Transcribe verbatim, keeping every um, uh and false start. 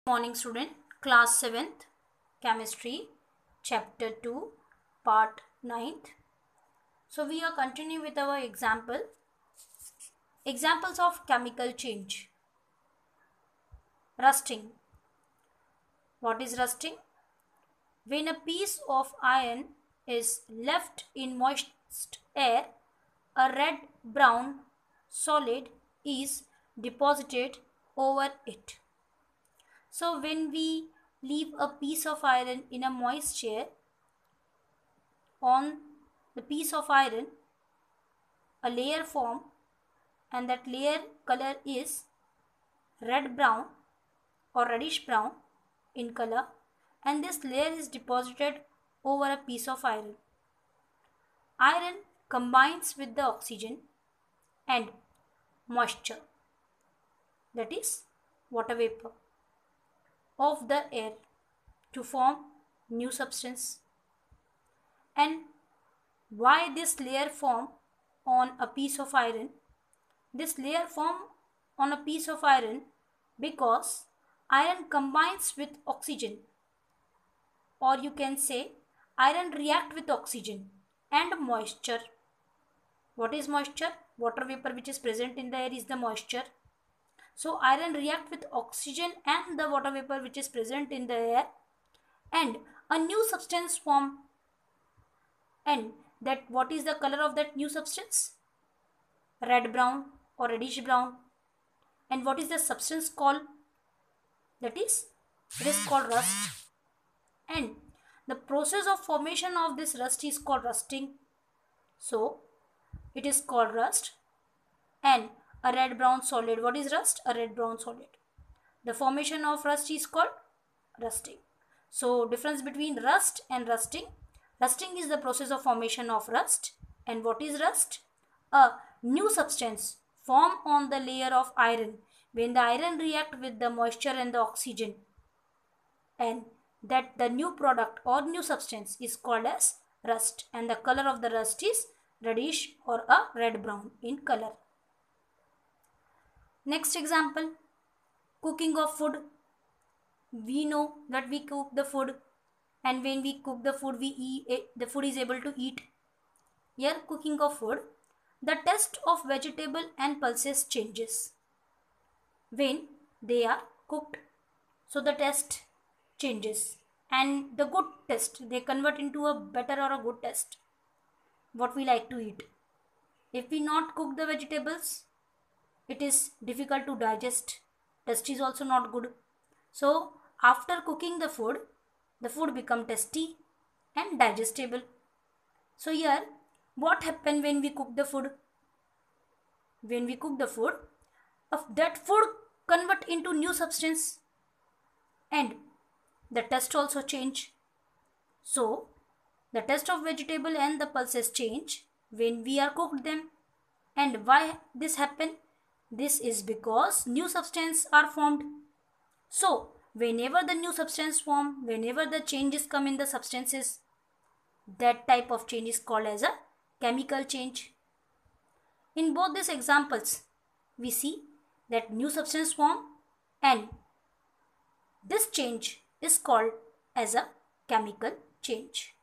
Morning student, class seventh, chemistry, chapter two, part ninth. So we are continuing with our example examples of chemical change. Rusting. What is rusting? When a piece of iron is left in moist air, a red brown solid is deposited over it. So when we leave a piece of iron in a moist air, on the piece of iron a layer form, and that layer color is red brown or reddish brown in color, and this layer is deposited over a piece of iron. Iron combines with the oxygen and moisture, that is water vapor, of the air to form new substance. And why this layer form on a piece of iron? This layer form on a piece of iron because iron combines with oxygen, or you can say iron react with oxygen and moisture. What is moisture? Water vapor which is present in the air is the moisture. So iron react with oxygen and the water vapor which is present in the air, and a new substance form. And that what is the color of that new substance? Red brown or reddish brown. And what is the substance called? That is, it is called rust. And the process of formation of this rust is called rusting. So it is called rust. And a red brown solid, what is rust? A red brown solid. The formation of rust is called rusting. So difference between rust and rusting. Rusting is the process of formation of rust. And what is rust? A new substance form on the layer of iron when the iron react with the moisture and the oxygen, and that the new product or new substance is called as rust, and the color of the rust is reddish or a red brown in color. Next example, cooking of food. We know that we cook the food, and when we cook the food we eat, the food is able to eat. Here cooking of food, the taste of vegetable and pulses changes when they are cooked. So the taste changes, and the good taste, they convert into a better or a good taste, what we like to eat. If we not cook the vegetables, it is difficult to digest. Taste is also not good. So after cooking the food, the food become tasty and digestible. So here what happen when we cook the food? When we cook the food, of that food convert into new substance, and the taste also change. So the taste of vegetable and the pulses change when we are cooked them. And why this happen? This is because new substance are formed. So whenever the new substance form, whenever the changes come in the substances, that type of change is called as a chemical change. In both these examples, we see that new substance form, and this change is called as a chemical change.